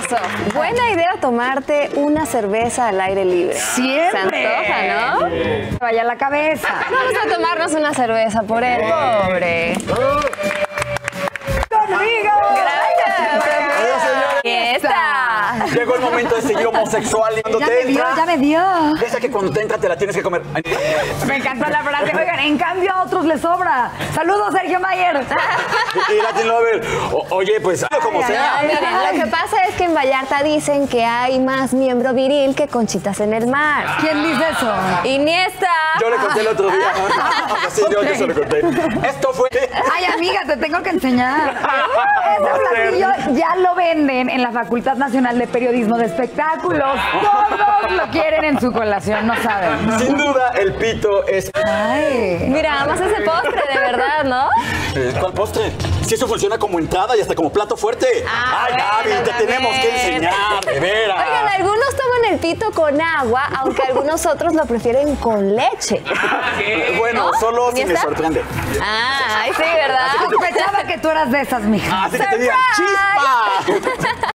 Eso. Buena idea tomarte una cerveza al aire libre. Siempre. Se antoja, ¿no? Vaya la cabeza. Vamos a tomarnos una cerveza por él, pobre. ¡Conmigo! Gracias. Adiós, señores. Esta. Llegó el momento de seguir homosexual y cuando Ya te me dio, entra, ya me dio. esa que cuando te entra te la tienes que comer. Me encantó la frase. Oigan, en cambio a otros les sobra. Saludos, Sergio Mayer. Y Latin Lover, oye, pues como sea. No, miren, lo que pasa es que en Vallarta dicen que hay más miembro viril que conchitas en el mar. ¿Quién dice eso? Iniesta. Yo le conté el otro día. Sí, yo se lo conté. Esto fue... Ay, amiga, te tengo que enseñar. Ese platillo ya lo venden en la Facultad Nacional de Periodismo de Espectáculos. Todos lo quieren en su colación, no saben. Sin duda, el pito es... Ay. Mira, además ese postre, de verdad, ¿no? ¿Cuál postre? Si eso funciona como entrada y hasta como plato fuerte. Ay, Gaby, bueno, te tenemos que también. enseñar, de veras. Oigan, algunos toman el pito con agua, aunque algunos otros lo prefieren con leche. Bueno, ¿No? solo si me ¿Iniesta? sorprende. Ah, ay, sí, ¿verdad? Sospechaba que tú eras de esas, mija. Así que te digan, ¡chispa!